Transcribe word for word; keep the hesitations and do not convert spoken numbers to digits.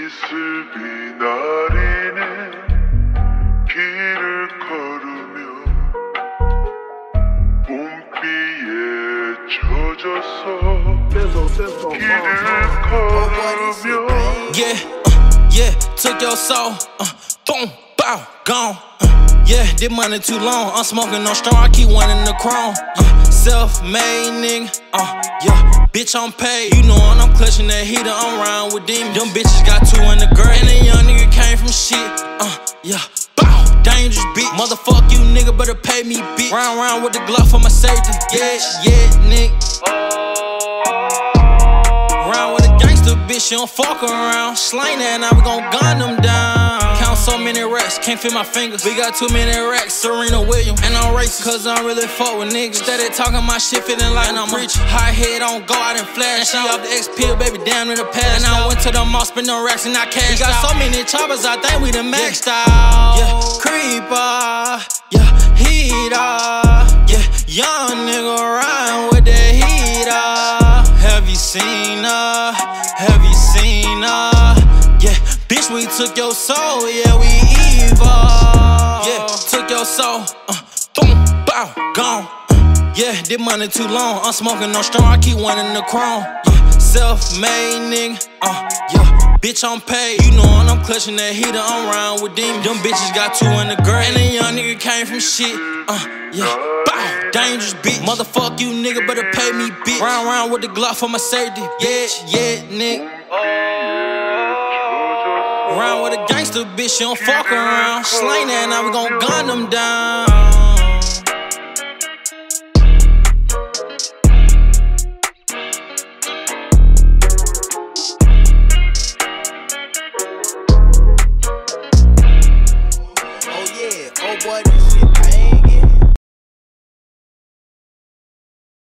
이슬비 내리는 길을 걸으며 봄비에 젖어서 길을 걸으며 Yeah, uh, yeah, took your soul, uh, boom, bow, gone. Uh, yeah, this money too long. I'm smoking on strong, I keep one in the chrome. Yeah, self-made nigga, uh, yeah, bitch I'm paid. You know I'm clutching that heater, I'm riding with demons. Them bitches got two in the grave, and a young nigga came from shit. Uh, yeah, bow, dangerous bitch. Motherfuck you nigga, better pay me bitch. Round round with the glove for my safety. Yeah, yeah, nigga. Round with a gangster bitch, she don't fuck around. Slain that, now we gon' gun them down. Count so many racks, can't fit my fingers. We got too many racks, Serena Williams. And I'm racist, cause I don't really fuck with niggas. Steady talking my shit, feeling like I'm rich. High head on guard and flash. And she off the X pill, baby, damn in the past. And I went to the mall, spend no racks and I cashed. We got out so many choppers, I think we done maxed out. Yeah, creeper, yeah, heater. Yeah, young nigga riding with that heater. Have you seen her? Have you seen her? Yeah, bitch, we took your soul, yeah, we evil. Yeah, took your soul, uh, boom, bow, gone. Uh, yeah, this money too long, I'm smoking on strong, I keep one in the chrome. Yeah, self-made nigga, uh, yeah, bitch I'm paid. You know I'm clutching that heater, I'm riding with demons. Them bitches got two in the grave, and a young nigga came from shit. Uh, yeah, bow, dangerous bitch. Motherfuck you nigga, better pay me bitch. Round round with the Glock for my safety. Yeah, yeah, nigga. Round with a gangster bitch, she don't fuck around. Slain that, now we gon' gun them down.